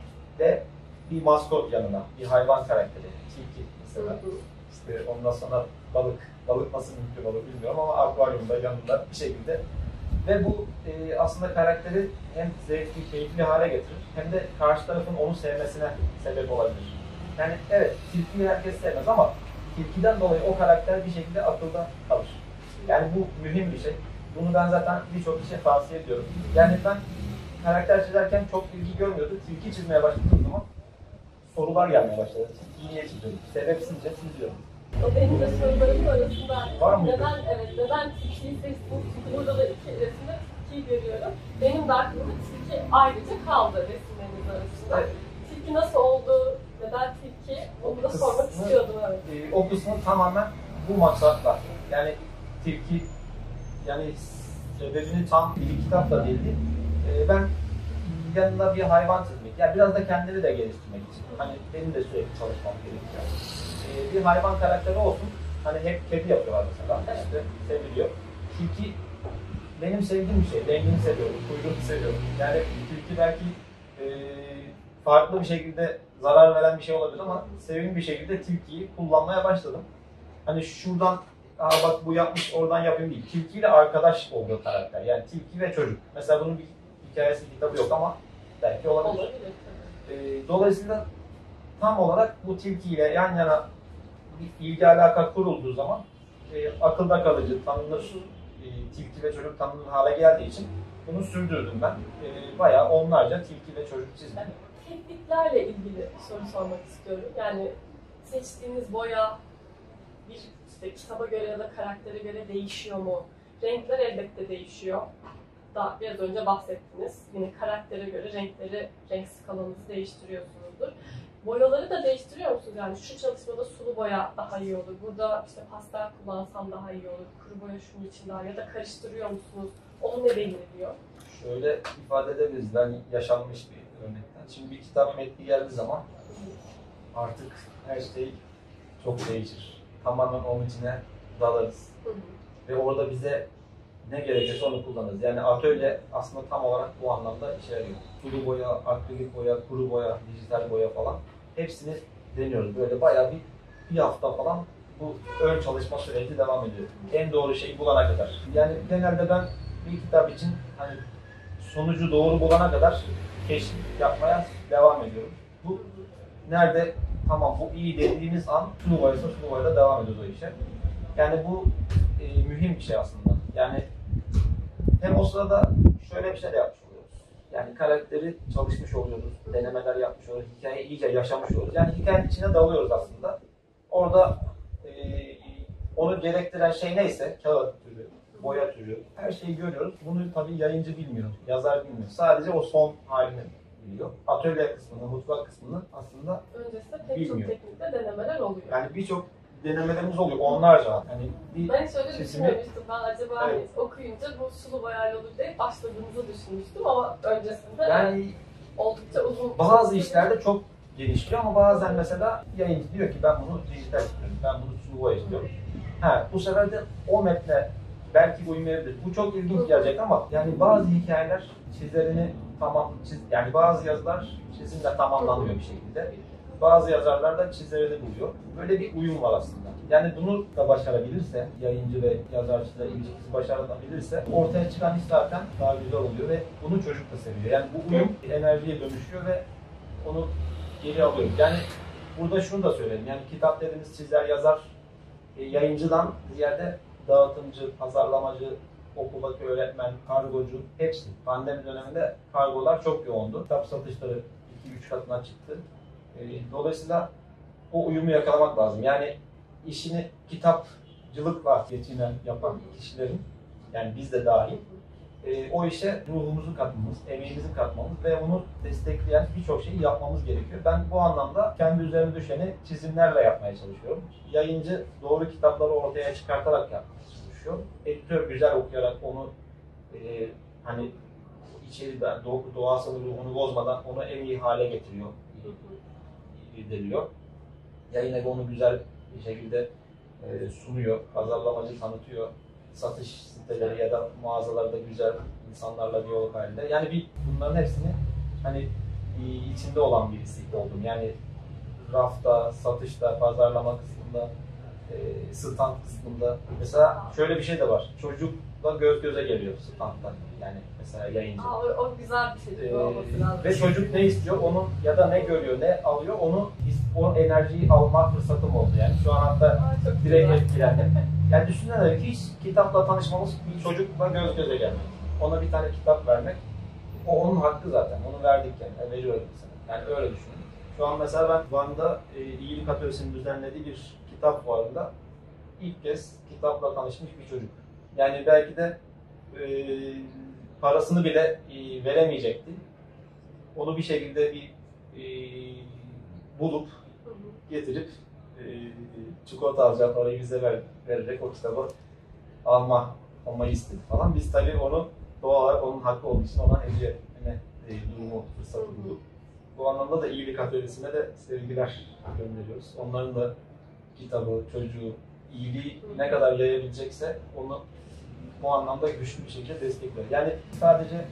Ve bir maskot yanına, bir hayvan karakteri, tilki mesela. İşte ondan sonra balık, balık nasıl mümkün olur bilmiyorum ama akvaryumda yanında bir şekilde. Ve bu e, aslında karakteri hem zevkli, keyifli hale getirir hem de karşı tarafın onu sevmesine sebep olabilir. Yani evet, tilkiyi herkes sevmez ama tilkiden dolayı o karakter bir şekilde akılda kalır. Yani bu mühim bir şey. Bunu ben zaten birçok kişiye tavsiye ediyorum. Yani ben karakter çizerken çok ilgi görmüyordu. Tilki çizmeye başladığım zaman sorular gelmeye başladı. Tilkiyi niye çiziyorum? Sebepsizce çiziyorum. O benim de sorularımın arasında. Var mı? Neden, evet, neden tilkiyi seçtiniz? Çünkü burada da iki resimde tilkiyi görüyorum. Benim de aklımda tilki ayrıca kaldı resimleriniz arasında. Evet. Tilki nasıl oldu? Neden tilki? Onu da sormak istiyordum. Evet. E, o kısmı tamamen bu maksatla. Yani tilki, yani sebebini tam bir kitapla değildi. E, ben yanına bir hayvan çizmek, yani biraz da kendini de geliştirmek için. Hani benim de sürekli çalışmam gerekiyor. E, bir hayvan karakteri olsun. Hani hep kedi yapıyorlar mesela. İşte seviliyor. Tilki benim sevdiğim bir şey. Rengini seviyorum, kuyruğunu seviyorum. Yani tilki belki e, farklı bir şekilde zarar veren bir şey olabilir ama sevimli bir şekilde tilkiyi kullanmaya başladım. Hani şuradan, aa bak bu yapmış, oradan yapayım değil. Tilkiyle arkadaş olduğu karakter. Yani tilki ve çocuk. Mesela bunun bir hikayesi, kitabı yok ama belki olabilir. Olabilir. E, dolayısıyla tam olarak bu tilkiyle yan yana bir ilgi alaka kurulduğu zaman e, akılda kalıcı, tanınır, e, tilki ve çocuk tanınır hale geldiği için bunu sürdürdüm ben. E, bayağı onlarca tilki ve çocuk çizdim. Evet. Tekniklerle ilgili bir soru sormak istiyorum. Yani seçtiğiniz boya bir işte kitaba göre ya da karaktere göre değişiyor mu? Renkler elbette değişiyor. Daha biraz önce bahsettiniz. Yine karaktere göre renkleri, renk skalanızı değiştiriyorsunuzdur. Boyaları da değiştiriyor musunuz? Yani şu çalışmada sulu boya daha iyi olur. Burada işte pastel kullansam daha iyi olur. Kuru boya şunun için daha ya da karıştırıyor musunuz? Onu ne belirliyor? Şöyle ifade edebiliriz. Ben yaşanmış bir örnekten. Şimdi bir kitap metni geldiği zaman artık her şey çok değişir. Tamamen onun içine dalarız. Hı hı. Ve orada bize ne gerekirse onu kullanırız. Yani atölye aslında tam olarak bu anlamda işe yarıyor. Sulu boya, akrilik boya, kuru boya, dijital boya falan hepsini deniyoruz. Böyle bayağı bir, bir hafta falan bu ön çalışma süreci devam ediyor. En doğru şeyi bulana kadar. Yani genelde ben bir kitap için hani sonucu doğru bulana kadar keşif yapmaya devam ediyorum. Bu nerede tamam bu iyi dediğimiz an sulu boyaysa sulu boyada devam ediyoruz o işe. Yani bu e, mühim bir şey aslında. Yani hem o sırada şöyle bir şey de yapmış oluyoruz. Yani karakteri çalışmış oluyoruz, denemeler yapmış oluyoruz, hikayeyi iyice yaşamış oluyoruz. Yani hikayenin içine dalıyoruz aslında. Orada e, onu gerektiren şey neyse, kağıt türü, boya türü, her şeyi görüyoruz. Bunu tabii yayıncı bilmiyor, yazar bilmiyor. Sadece o son halini biliyor. Atölye kısmını, mutfak kısmını aslında Öncesinde pek bilmiyor. çok teknikte denemeler oluyor. Yani birçok denemelerimiz oluyor, onlarca. Yani bir Ben hiç öyle sesimi- düşünmemiştim. Ben acaba hani Evet. okuyunca bu sulu boyayla olur diye başladığınızı düşünmüştüm ama öncesinde Yani oldukça uzun. bazı işlerde çok gelişiyor ama bazen mesela yayıncı diyor ki ben bunu dijital istiyorum, ben bunu sulu boya istiyorum. Ha, bu sefer de o metne belki uymayabilir. Bu çok ilginç gelecek ama yani bazı hikayeler çizerini tamam çiz, yani bazı yazılar çizimle tamamlanıyor bir şekilde. Bazı yazarlar da çizerini buluyor. Böyle bir uyum var aslında. Yani bunu da başarabilirse, yayıncı ve yazarcıyla ilişkisi başarılabilirse ortaya çıkan iş zaten daha güzel oluyor ve bunu çocuk da seviyor. Yani bu uyum enerjiye dönüşüyor ve onu geri alıyor. Yani burada şunu da söyleyeyim. Yani kitap dediğimiz çizer, yazar, e, yayıncıdan ziyade dağıtımcı, pazarlamacı, okuldaki öğretmen, kargocu hepsi. Pandemi döneminde kargolar çok yoğundu. Kitap satışları iki üç katına çıktı. Dolayısıyla o uyumu yakalamak lazım. Yani işini kitapcılıkla geçinen yapan kişilerin, yani biz de dahil, e, o işe ruhumuzu katmamız, emeğimizi katmamız ve onu destekleyen birçok şeyi yapmamız gerekiyor. Ben bu anlamda kendi üzerime düşeni çizimlerle yapmaya çalışıyorum. Yayıncı doğru kitapları ortaya çıkartarak yapmaya çalışıyor. Editör güzel okuyarak onu e, hani içeriden do doğasını, ruhunu bozmadan onu en iyi hale getiriyor, irdeliyor. Yayın evi onu güzel bir şekilde e, sunuyor, pazarlamacı tanıtıyor. Satış siteleri ya da mağazalarda güzel insanlarla diyalog halinde. Yani bir bunların hepsini hani içinde olan birisi oldum. Yani rafta, satışta, pazarlama kısmında, e, stand kısmında. Mesela şöyle bir şey de var. Çocukla göz göze geliyor standta. Yani mesela yayıncı. Aa, o, o güzel bir şey Ee, olması lazım. ve çocuk ne istiyor, onun ya da ne görüyor, ne alıyor, onu o enerjiyi alma fırsatım oldu yani. Şu an hatta Aa, çok direkt güzel. etkilendim. Yani düşünsene ki hiç kitapla tanışmamız, bir çocukla göz göze gelmek. Ona bir tane kitap vermek, o onun hakkı zaten. Onu verdik yani, yani veriyorum sana. Yani öyle düşünün. Şu an mesela ben Van'da e, İyilik Atölyesi'nin düzenlediği bir kitap fuarında ilk kez kitapla tanışmış bir çocuk. Yani belki de e, parasını bile e, veremeyecekti. Onu bir şekilde bir e, bulup getirip e, çikolata alacak parayı bize ver, vererek o kitabı alma almayı istedi falan. Biz tabii onu doğal olarak onun hakkı olduğu için ona hediye etme e, durumu fırsatı bulduk. Bu anlamda da İyilik Atölyesi'ne de sevgiler gönderiyoruz. Onların da kitabı, çocuğu, iyiliği ne kadar yayabilecekse onu bu anlamda güçlü bir şekilde destekliyor. Yani sadece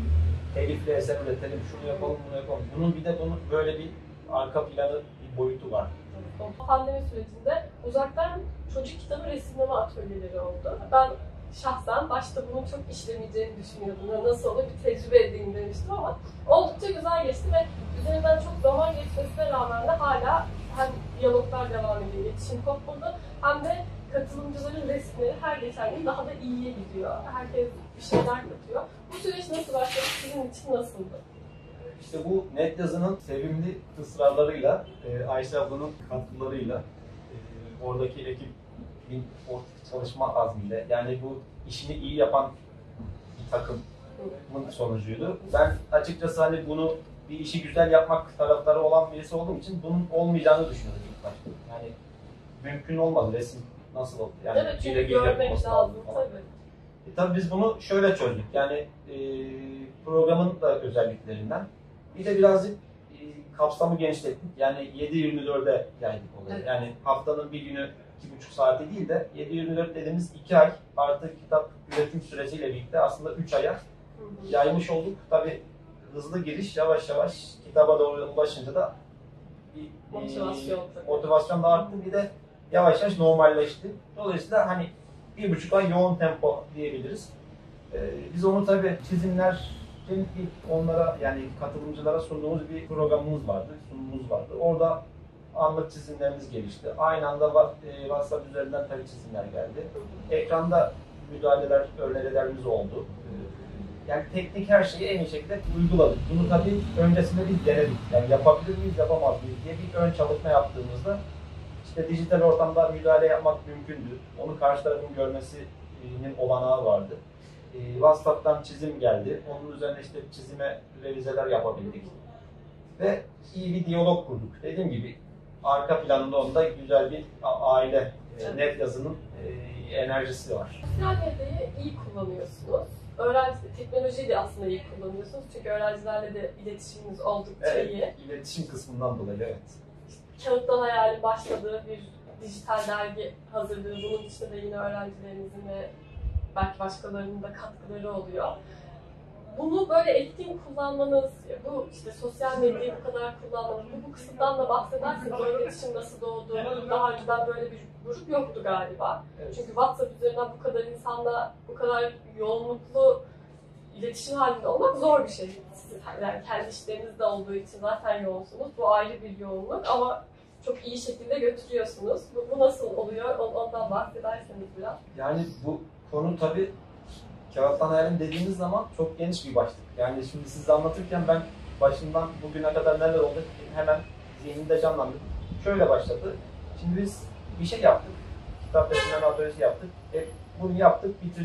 Elif'le eser üretelim, şunu yapalım, bunu yapalım. Bunun bir de bunun böyle bir arka planı, bir boyutu var. O pandemi sürecinde uzaktan çocuk kitabı resimleme atölyeleri oldu. Ben şahsen başta bunun çok işlemeyeceğini düşünüyordum. Nasıl olur bir tecrübe edeyim demiştim ama oldukça güzel geçti ve üzerinden çok zaman geçmesine rağmen de hala hem diyaloglar devam ediyor, iletişim kopmadı hem de katılımcıların resimleri her geçen gün daha da iyiye gidiyor. Herkes bir şeyler katıyor. Bu süreç nasıl başladı? Sizin için nasıldı? İşte bu net yazının sevimli ısrarlarıyla, e, Ayşe ablanın katkılarıyla, e, oradaki ekibin ortak çalışma azmiyle, yani bu işini iyi yapan bir takımın sonucuydu. Ben açıkçası hani bunu bir işi güzel yapmak taraftarı olan birisi olduğum için bunun olmayacağını düşünüyordum ilk başta. Yani mümkün olmadı, resim nasıl oldu? Yani Evet, çünkü görmek lazım tabii. E, tabii biz bunu şöyle çözdük. Yani e, programın da özelliklerinden bir de birazcık e, kapsamı genişlettik. Yani yedi yirmi dörde yaydık olayı. Evet. Yani haftanın bir günü iki buçuk saati değil de yedi yirmi dört dediğimiz iki ay artı kitap üretim süreciyle birlikte aslında üç aya yaymış olduk. Tabii hızlı giriş yavaş yavaş kitaba doğru ulaşınca da bir motivasyon, e, motivasyon da arttı. Bir de yavaş yavaş normalleşti. Dolayısıyla hani bir buçuk ay yoğun tempo diyebiliriz. Ee, biz onu tabii çizimler ilk onlara yani katılımcılara sunduğumuz bir programımız vardı, sunumumuz vardı. Orada anlık çizimlerimiz gelişti. Aynı anda WhatsApp üzerinden tabii çizimler geldi. Ekranda müdahaleler, önerilerimiz oldu. Yani teknik her şeyi en iyi şekilde uyguladık. Bunu tabii öncesinde biz denedik. Yani yapabilir miyiz, yapamaz mıyız diye bir ön çalışma yaptığımızda işte dijital ortamda müdahale yapmak mümkündü. Onu karşı tarafın görmesinin olanağı vardı. E, WhatsApp'tan çizim geldi. Onun üzerine işte çizime revizeler yapabildik. Ve iyi bir diyalog kurduk. Dediğim gibi arka planında onda güzel bir aile, evet. Net yazının e, enerjisi var. Sosyal medyayı iyi kullanıyorsunuz. Öğrenci, teknolojiyi de aslında iyi kullanıyorsunuz. Çünkü öğrencilerle de iletişiminiz oldukça evet, iyi. İletişim kısmından dolayı evet. Kağıttan hayali başladığı bir dijital dergi hazırlığı. Bunun içinde de yine öğrencilerinizin ve belki başkalarının da katkıları oluyor. Bunu böyle etkin kullanmanız, bu işte sosyal medyayı bu kadar kullanmanız, bu, bu kısımdan da bahsederseniz böyle iletişim nasıl doğdu, daha önceden böyle bir grup yoktu galiba. Evet. Çünkü WhatsApp üzerinden bu kadar insanla, bu kadar yoğunluklu iletişim halinde olmak zor bir şey. Siz, yani kendi işlerinizde olduğu için zaten yoğunsunuz, bu ayrı bir yoğunluk ama çok iyi şekilde götürüyorsunuz. Bu, bu nasıl oluyor, ondan bahsederseniz biraz. Yani bu konu tabii kağıttan hayalin dediğimiz zaman çok geniş bir başlık. Yani şimdi size anlatırken ben başından bugüne kadar neler oldu hemen zihnimde canlandı. Şöyle başladı. Şimdi biz bir şey yaptık. Kitap resimleme atölyesi yaptık. E, bunu yaptık, bitirdik.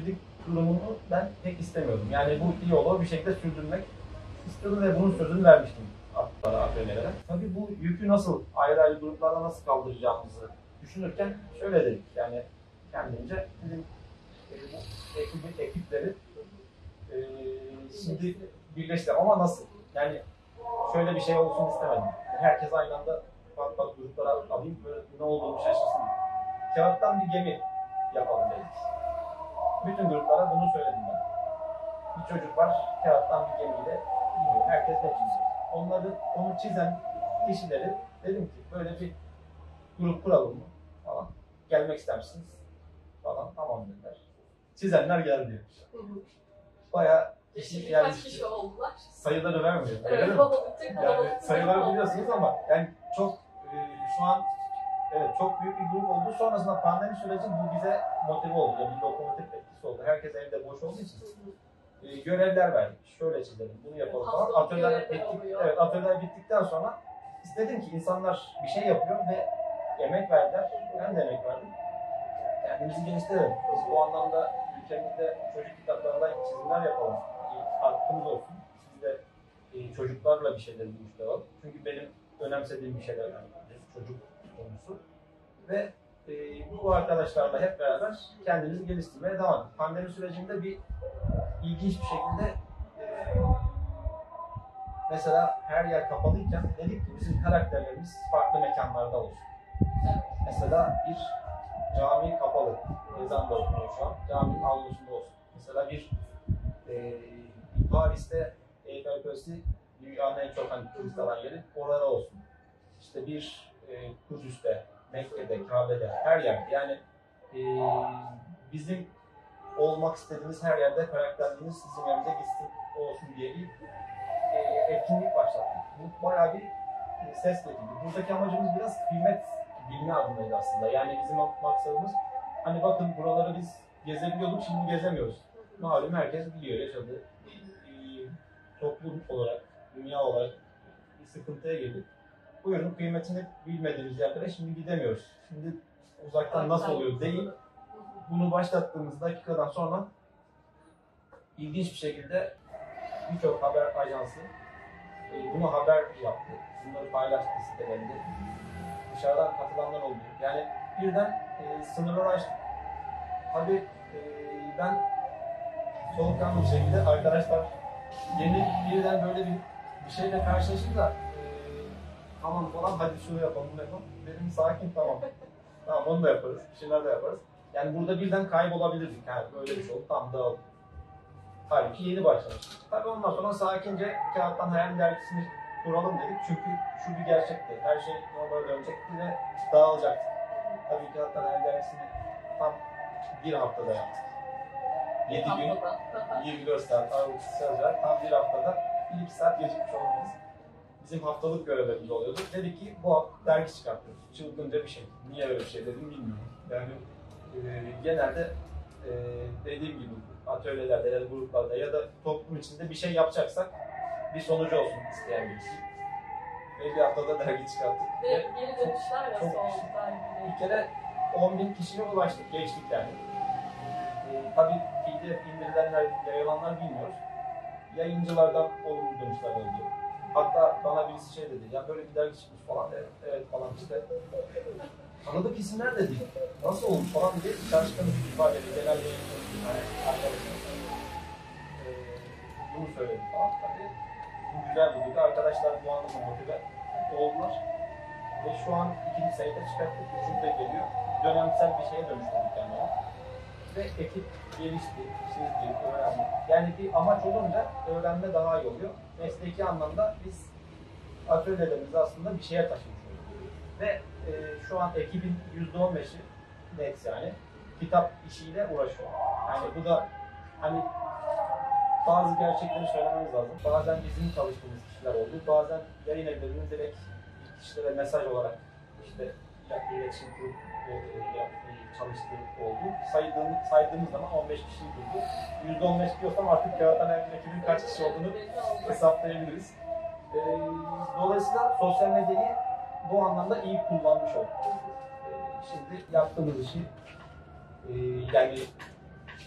durumunu ben pek istemiyordum. Yani bu diyaloğu bir şekilde sürdürmek istiyordum ve bunun sözünü vermiştim atlara, atölyelere. Tabii bu yükü nasıl, ayrı ayrı gruplarla nasıl kaldıracağımızı düşünürken şöyle dedik, yani kendince bizim e, bu ekibi, ekipleri e, şimdi birleştirdim ama nasıl? Yani şöyle bir şey olsun istemedim. Herkes aynı anda farklı farklı gruplara alayım, böyle ne olduğunu şaşırsın. Kağıttan bir gemi yapalım dedik. Bütün gruplara bunu söyledim ben. Bir çocuk var, kağıttan bir gemiyle gidiyor. Herkes ne çiziyor? Onları, onu çizen kişileri dedim ki böyle bir grup kuralım mı falan. Gelmek ister misiniz? Falan, tamam dediler. Çizenler geldi. Bayağı kişi, yani Kaç kişi oldular? sayıları vermiyorum. Evet, oldukça Yani kalabalık. sayıları biliyorsunuz ama yani çok e, şu an evet çok büyük bir grup oldu. Sonrasında pandemi süreci bu bize motive oldu. Yani bir lokomotif etkisi oldu. Herkes evde boş olduğu için e, görevler verdik. Şöyle çizelim, bunu yapalım falan. Haftalık Atölyeler, görevler bittik, oluyor. evet, atölyeler bittikten sonra istedim ki insanlar bir şey yapıyor ve emek verdiler. Ben de emek verdim. Kendimizi geliştirelim. Biz bu anlamda ülkemizde çocuk kitaplarından çizimler yapalım. E, Hakkımız olsun. Biz de e, çocuklarla bir şeyler buluşturalım. Çünkü benim önemsediğim bir şeyler var. Çocuk konusu. Ve e, bu arkadaşlarla hep beraber kendimizi geliştirmeye devam ettik. Pandemi sürecinde bir ilginç bir şekilde e, mesela her yer kapalıyken dedik ki bizim karakterlerimiz farklı mekanlarda olsun. Evet. Mesela bir cami kapalı. Ezan da okunuyor şu an. Caminin avlusunda olsun. Mesela bir e, Paris'te Eyfel Kulesi dünyanın en çok hani turist alan yeri orada olsun. İşte bir e, Kudüs'te, Mekke'de, Kabe'de, her yerde. Yani e, bizim olmak istediğimiz her yerde karakterliğimiz sizin yanınıza gitsin olsun diye bir e, etkinlik başlattık. Bu bayağı bir e, ses getirdi. Buradaki amacımız biraz kıymet bilme adındaydı aslında. Yani bizim maksadımız hani bakın buraları biz gezebiliyorduk, şimdi gezemiyoruz. Malum herkes biliyor yaşadığı e, toplum olarak, dünya olarak bir sıkıntıya girdik. Bu ürünün kıymetini bilmediğimiz yerlere şimdi gidemiyoruz. Şimdi uzaktan nasıl oluyor değil. Bunu başlattığımız dakikadan sonra ilginç bir şekilde birçok haber ajansı e, bunu haber yaptı. Bunları paylaştı sitelerinde. Dışarıdan katılanlar oldu. Yani birden e, sınırları açtık. Tabii e, ben soğukkanlı bir şekilde arkadaşlar yeni birden böyle bir, bir şeyle karşılaşınca e, tamam falan hadi şunu yapalım bunu yapalım. Dedim sakin tamam. Tamam onu da yaparız. Bir şeyler de yaparız. Yani burada birden kaybolabilirdik. Yani böyle bir şey oldu. Tam dağıldı. Halbuki yeni başlamıştık. Tabii ondan sonra sakince kağıttan hayal dergisini kuralım dedik. Çünkü şu bir gerçekti. Her şey normale dönecekti ve dağılacaktı. Tabii kağıttan hayal dergisini tam bir haftada yaptık. yedi gün, yirmi dört saat aralıksız yazarak tam bir haftada bir iki saat gecikmiş olmamız bizim haftalık görevlerimiz oluyordu. Dedik ki bu hafta dergi çıkartıyoruz. Çılgınca bir şey. Niye öyle bir şey dedim bilmiyorum. Yani e, genelde e, dediğim gibi atölyelerde ya da gruplarda ya da toplum içinde bir şey yapacaksak bir sonucu olsun isteyen birisi. Ve bir haftada dergi çıkarttık. Ve geri dönüşler nasıl çok- oldu dergide? Bir kere on bin kişiye ulaştık, geçtik yani. Ee, tabii P D F indirilenler, yayılanlar bilmiyoruz. Yayıncılardan olumlu dönüşler oldu. Hatta bana birisi şey dedi, ya böyle bir dergi çıkmış falan, evet, evet falan işte. Tanıdık isimler de değil, nasıl olmuş falan diye çalışkanı ifadeli, genel yayıncı, yani arkadaşlar. Ee, bunu söyledi falan tabii. Bu güzel bir duygu. Arkadaşlar bu anlamda motive oldular. Ve şu an ikinci sayıda çıkarttık, üçüncü de geliyor. Dönemsel bir şeye dönüştürdük yani onu. Ve ekip gelişti, çizdi, öğrendi. Yani bir amaç olunca öğrenme daha iyi oluyor. Mesleki anlamda biz atölyelerimizi aslında bir şeye taşımış oluyoruz. Ve e, şu an ekibin yüzde on beşi net yani kitap işiyle uğraşıyor. Yani bu da hani bazı gerçekleri söylememiz lazım. Bazen bizim çalıştığımız kişiler oldu. Bazen yayın evlerinin direkt kişilere mesaj olarak işte iletişim kurup e, e, çalıştığı oldu. Saydığımız, saydığımız zaman on beş kişi buldu. yüzde on beş diyorsam artık kağıttan ekibin kaç kişi olduğunu hesaplayabiliriz. E, dolayısıyla sosyal medyayı bu anlamda iyi kullanmış olduk. E, şimdi yaptığımız işi e, yani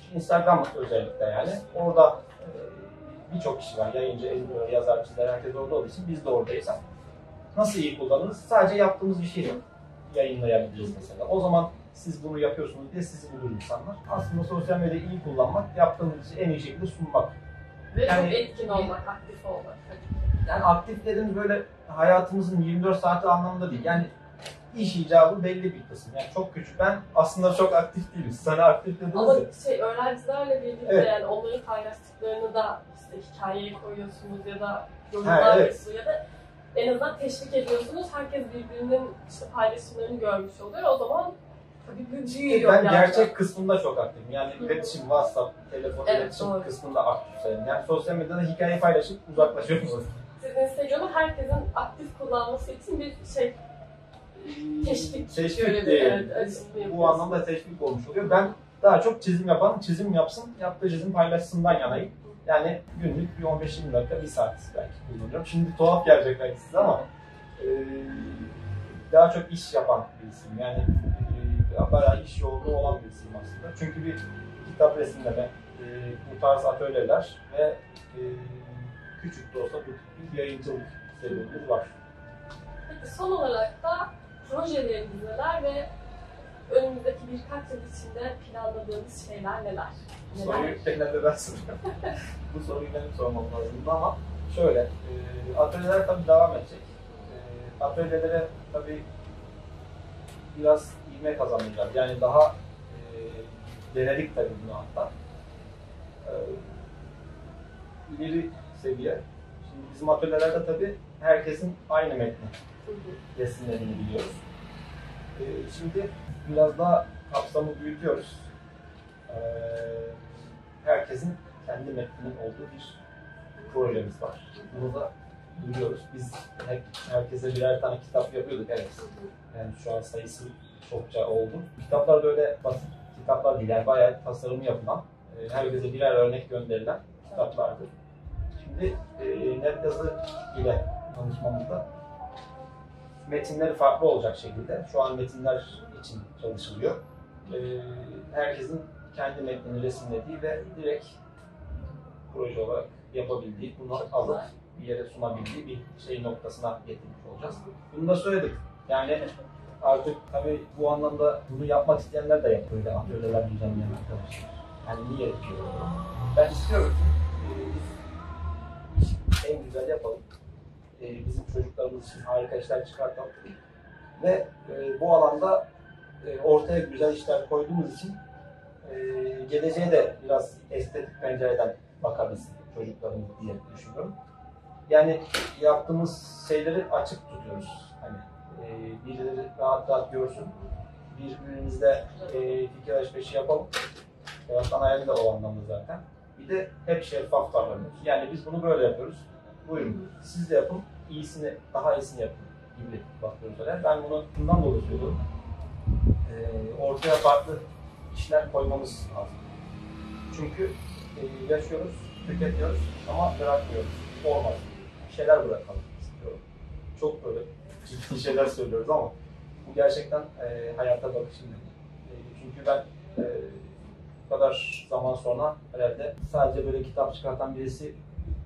Instagram özellikle yani. Orada e, birçok kişi var. Yayıncı, editör, yazar, çizer, herkes orada olduğu için biz de oradayız. Nasıl iyi kullanırız? Sadece yaptığımız bir şey yok. Yayınlayabiliriz mesela. O zaman siz bunu yapıyorsunuz diye sizi bulur insanlar. Aslında sosyal medyayı iyi kullanmak, yaptığımız işi en iyi şekilde sunmak. Ve Yani- çok etkin olmak, aktif olmak. Yani aktif dediğimiz böyle hayatımızın yirmi dört saati anlamında değil. Yani iş icabı belli bir kısım. Yani çok küçük. Ben aslında çok aktif değilim. Siz hani aktif dediniz Ama ya. şey, öğrencilerle birlikte Evet. yani onların paylaştıklarını da işte hikayeye koyuyorsunuz ya da Ha, yorumlar evet. yapıyorsunuz ya da en azından teşvik ediyorsunuz. Herkes birbirinin işte paylaşımlarını görmüş oluyor. O zaman tabii bu büyüyor Ben yani. gerçek kısmında çok aktifim. Yani Hı hı. iletişim, WhatsApp, telefon Evet, iletişim doğru. kısmında aktif sayılırım. Yani sosyal medyada hikaye paylaşıp uzaklaşıyoruz. Siz Instagram'ı herkesin aktif kullanması için bir şey teşvik Teşvik görevi, diye. evet, Biz açısını bu yapıyorsunuz. anlamda teşvik olmuş oluyor. Ben daha çok çizim yapan, çizim yapsın, yaptığı çizim paylaşsından yanayım. Yani günlük bir on beş yirmi dakika, bir saat belki kullanıyorum. Şimdi tuhaf gelecek belki size ama e, daha çok iş yapan birisiyim. Yani e, bayağı iş yoğunluğu olan birisiyim aslında. Çünkü bir kitap resimleme, e, bu tarz atölyeler ve e, küçük de olsa bir yayıncılık serüvenimiz var. Peki son olarak da projeleriniz neler ve önümüzdeki birkaç yıl içinde planladığınız şeyler neler? Bu Neler? soruyu genelde ben soruyorum. Bu soruyu benim sormam lazımdı ama şöyle, e, atölyeler tabii devam edecek. E, atölyelere tabii biraz ivme kazanacağız. Yani daha e, denedik tabii bunu hatta. E, ileri seviye. Şimdi bizim atölyelerde tabii herkesin aynı metni Hı hı. resimlerini biliyoruz. E, şimdi biraz daha kapsamı büyütüyoruz. E, herkesin kendi metninin olduğu bir projemiz var. Bunu da duyuyoruz. Biz hep herkese birer tane kitap yapıyorduk, evet. Yani şu an sayısı çokça oldu. Kitaplar da öyle basit kitaplar değil, yani bayağı tasarımı yapılan, e, herkese birer örnek gönderilen kitaplardır. Şimdi e, net yazı ile tanışmamızda metinleri farklı olacak şekilde, şu an metinler için çalışılıyor. E, herkesin kendi metnini resimlediği ve direkt proje olarak yapabildiği, bunu alıp bir yere sunabildiği bir şey noktasına getirmiş olacağız. Bunu da söyledik. Yani artık tabii bu anlamda bunu yapmak isteyenler de yapıyor. Böyle atölyeler düzenleyen arkadaşlar. Yani niye yapıyor? Ben istiyorum ki e, biz işi en güzel yapalım. E, bizim çocuklarımız için harika işler çıkartalım. Ve e, bu alanda e, ortaya güzel işler koyduğumuz için e, geleceğe de biraz estetik pencereden bakabilsin çocuklarımız diye düşünüyorum. Yani yaptığımız şeyleri açık tutuyoruz. Hani e, birileri rahat rahat görsün. Birbirimizle e, fikir alışverişi yapalım. Hayattan hayali de o anlamda zaten. Bir de hep şeffaf davranıyoruz. Yani biz bunu böyle yapıyoruz. Buyurun siz de yapın, iyisini, daha iyisini yapın gibi bakıyoruz öyle. Ben bunu bundan dolayı söylüyorum. E, ortaya farklı işler koymamız lazım. Çünkü e, yaşıyoruz, tüketiyoruz ama bırakmıyoruz. Olmaz. Bir şeyler bırakalım istiyorum. Çok böyle ciddi şeyler söylüyoruz ama bu gerçekten e, hayata bakışım. E, çünkü ben e, bu kadar zaman sonra herhalde sadece böyle kitap çıkartan birisi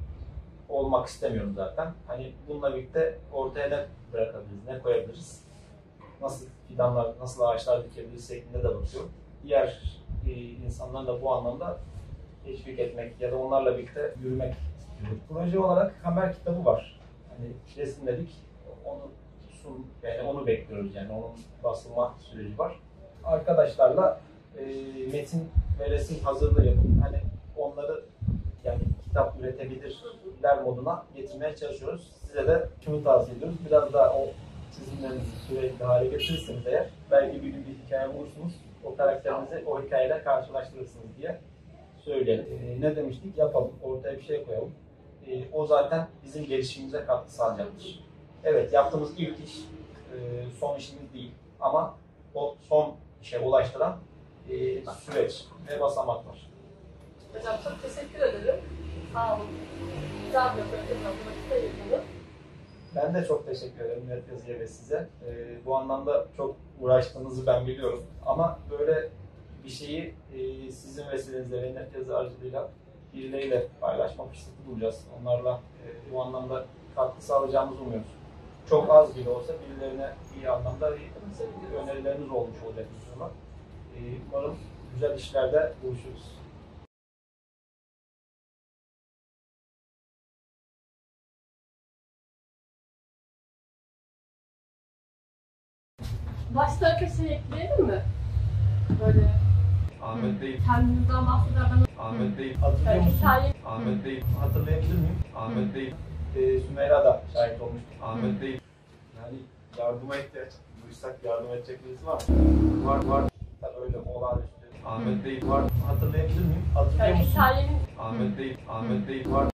olmak istemiyorum zaten. Hani bununla birlikte ortaya ne bırakabiliriz, ne koyabiliriz, nasıl fidanlar, nasıl ağaçlar dikebiliriz şeklinde de bakıyorum. Diğer e, insanlar da bu anlamda teşvik etmek ya da onlarla birlikte yürümek istiyorum. Proje olarak Kamer kitabı var. Hani resimledik, onu sun, yani onu bekliyoruz yani onun basılma süreci var. Arkadaşlarla e, metin ve resim hazırlığı yapıp hani onları yani kitap üretebilirler moduna getirmeye çalışıyoruz. Size de şunu tavsiye ediyoruz. Biraz daha o çizimlerinizi sürekli hale getirirseniz eğer belki bir gün bir hikaye bulursunuz. O karakterinizi o hikayeyle karşılaştırırsınız diye söyleyelim. Ee, ne demiştik? Yapalım. Ortaya bir şey koyalım. Ee, o zaten bizim gelişimimize katkı sağlayacaktır. Evet, yaptığımız ilk iş e, son işimiz değil. Ama o son işe ulaştıran e, süreç ve basamaklar. Hocam çok teşekkür ederim. Sağ olun. Güzel bir röportaj vakit ayırdınız. Ben de çok teşekkür ederim Net Yazı'ya ve size. Ee, bu anlamda çok uğraştığınızı ben biliyorum. Ama böyle bir bir şeyi e, sizin vesilenizle ve net yazı aracılığıyla birileriyle paylaşma fırsatı bulacağız. Onlarla e, bu anlamda katkı sağlayacağımızı umuyoruz. Çok az bile olsa birilerine iyi anlamda iyi önerilerimiz olmuş olacak inşallah. E, umarım güzel işlerde buluşuruz. Baş tarafa şey ekleyelim mi? Böyle Ahmet Bey, kendinizden bahseder ben Ahmet Bey hatırlıyor yani musun? hikaye Ahmet Bey hatırlayabilir miyim? Ahmet Bey, e, Sümeyra da şahit olmuş. Ahmet Bey yani yardıma ihtiyaç duysak yardım edecek birisi var mı? Var var. Tabii öyle olağanüstü. Ahmet Bey var. Hatırlayabilir miyim? Hatırlıyor yani musun? hikayenin Ahmet Bey, Ahmet Bey var.